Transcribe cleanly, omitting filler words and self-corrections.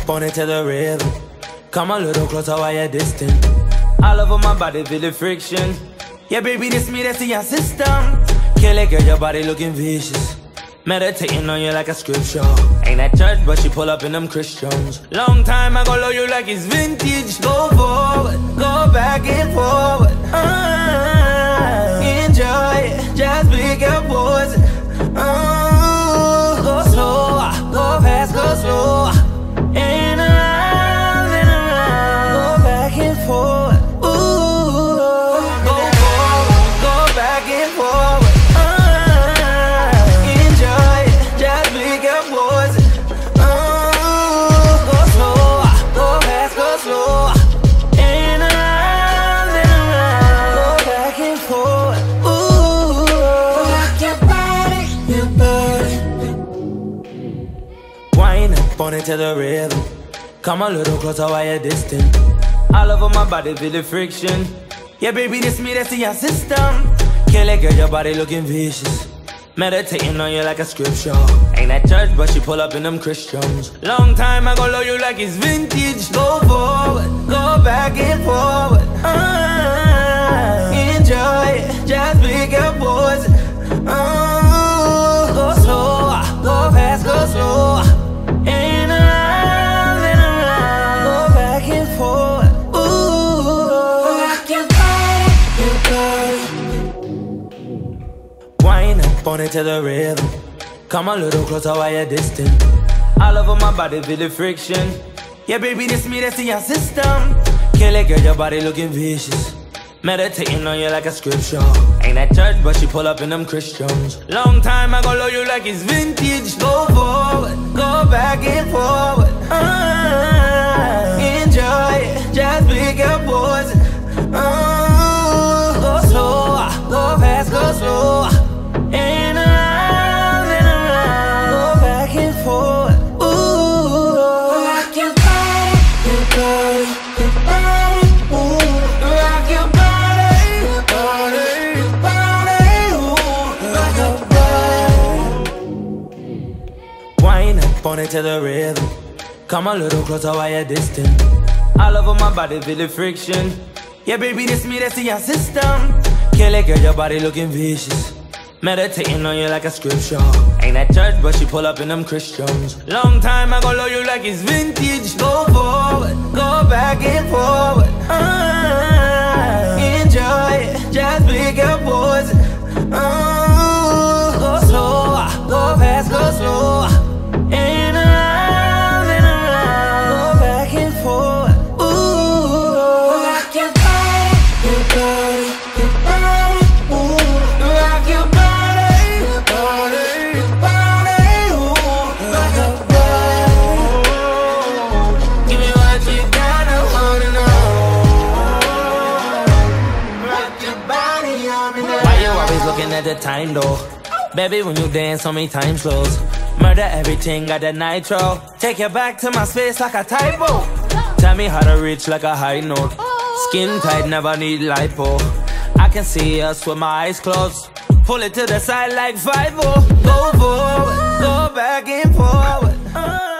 up on it to the rhythm. Come a little closer while you're distant. All over my body feel the friction. Yeah, baby, this me, that's in your system. Kill it, girl, your body looking vicious. Meditating on you like a scripture. Ain't at church, but she pull up in them Christians. Long time I go love you like it's vintage. Go forward, go back and forward. Enjoy it, just pick up boys. Go slow, go fast, go slow. And around, go back and forward. Go forward, go back and forward. Enjoy it, just pick up boys. Go slow, go fast, go slow. And around, go back and forward. Rock your body, your body. Wind up on it to the rhythm. Come a little closer while you're distant. All over my body feel the friction. Yeah, baby, this me, that's in your system. Kill it, girl, your body looking vicious. Meditating on you like a scripture. Ain't at church, but she pull up in them Christians. Long time I go love you like it's vintage. Go forward, go back and forward. Enjoy it, just pick up boys. Go slow, go fast, go slow. And around, go back and forward. Rock your body, your body. Wind up on it to the rhythm. Come a little closer while you're distant. All over my body feel the friction. Yeah, baby, this me, that's in your system. Kill it, girl, your body looking vicious. Meditating on you like a scripture. Ain't at church, but she pull up in them Christians. Long time I go love you like it's vintage. Go forward, go back and forward. Enjoy it, just pick up boys. Go slow, go fast, go slow. And around, go back and forward. Rock your body, your body, your body. Rock your body, your body, your body. Rock your body. Wind up on it to the rhythm. Come a little closer while you're distant. All over my body feel the friction. Yeah, baby, this me, that's in your system. Kill it, girl, your body looking vicious. Meditating on you like a scripture. Ain't at church, but she pull up in them Christians. Long time I go love you like it's vintage. Go forward, go back and forward. Enjoy it, just pick up boys. Go slow, go fast, go slow. And around, go back and forward. Rock your body, your body, your body. Rock your body, your body, your body. Rock your body. Give me what you got, I wanna know. Rock your body on me now. Why you always looking at the time though? Baby, when you dance on me, time slows. Murder everything, got that nitro. Take you back to my space like a typo. Tell me how to reach like a high note. Skin tight, never need lipo. I can see us with my eyes closed. Pull it to the side like 5-0. Go forward, go back and forward.